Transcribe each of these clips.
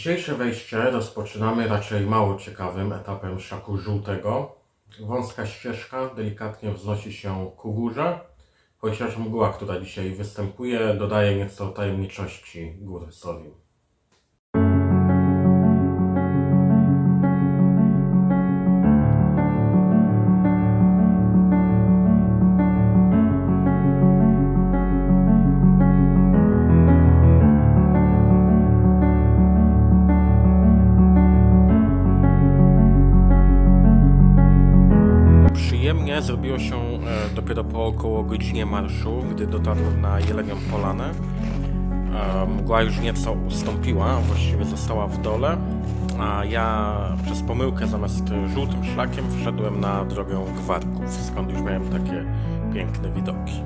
Dzisiejsze wejście rozpoczynamy raczej mało ciekawym etapem szlaku żółtego. Wąska ścieżka delikatnie wznosi się ku górze, chociaż mgła, która dzisiaj występuje, dodaje nieco tajemniczości gór Sowim. Przyjemnie zrobiło się dopiero po około godzinie marszu, gdy dotarłem na Jelenią Polanę. Mgła już nieco ustąpiła, właściwie została w dole, a ja przez pomyłkę zamiast żółtym szlakiem wszedłem na drogę Gwarków, skąd już miałem takie piękne widoki.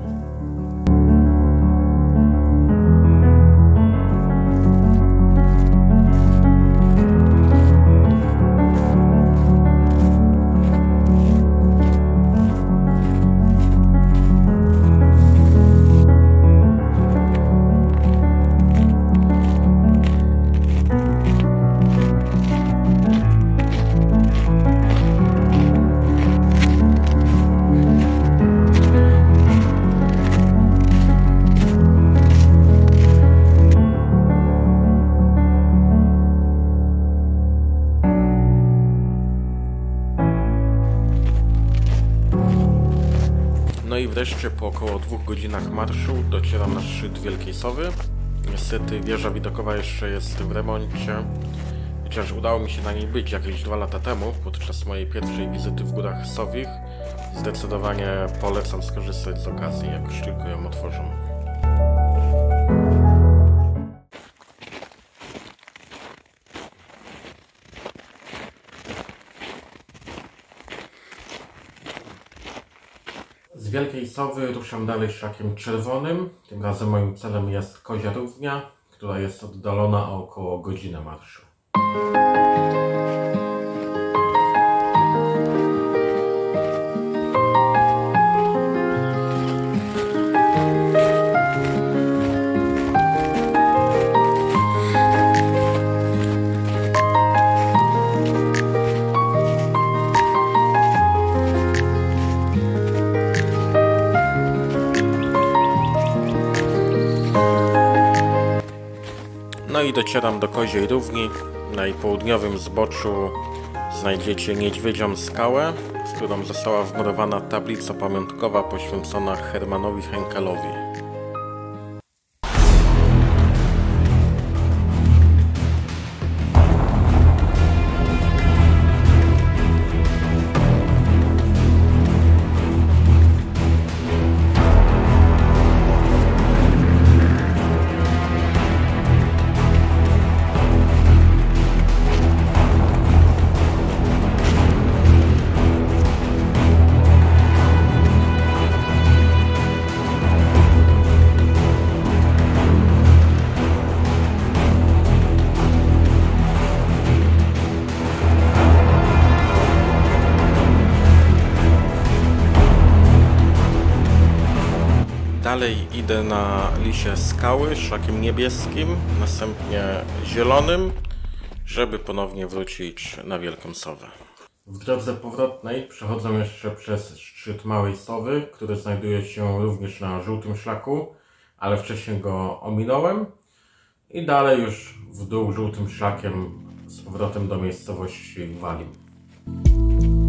No i wreszcie po około 2 godzinach marszu docieram na szczyt Wielkiej Sowy. Niestety wieża widokowa jeszcze jest w remoncie, chociaż udało mi się na niej być jakieś 2 lata temu, podczas mojej pierwszej wizyty w Górach Sowich. Zdecydowanie polecam skorzystać z okazji, jak już tylko ją otworzą. Z Wielkiej Sowy ruszam dalej szlakiem czerwonym. Tym razem moim celem jest Kozia Równia, która jest oddalona o około godzinę marszu. No i docieram do Koziej Równi. Na jej południowym zboczu znajdziecie Niedźwiedzią Skałę, z którą została wmurowana tablica pamiątkowa poświęcona Hermanowi Henkelowi. Dalej idę na Lisie Skały szlakiem niebieskim, następnie zielonym, żeby ponownie wrócić na Wielką Sowę. W drodze powrotnej przechodzę jeszcze przez szczyt Małej Sowy, który znajduje się również na żółtym szlaku, ale wcześniej go ominąłem. I dalej już w dół żółtym szlakiem z powrotem do miejscowości Walim.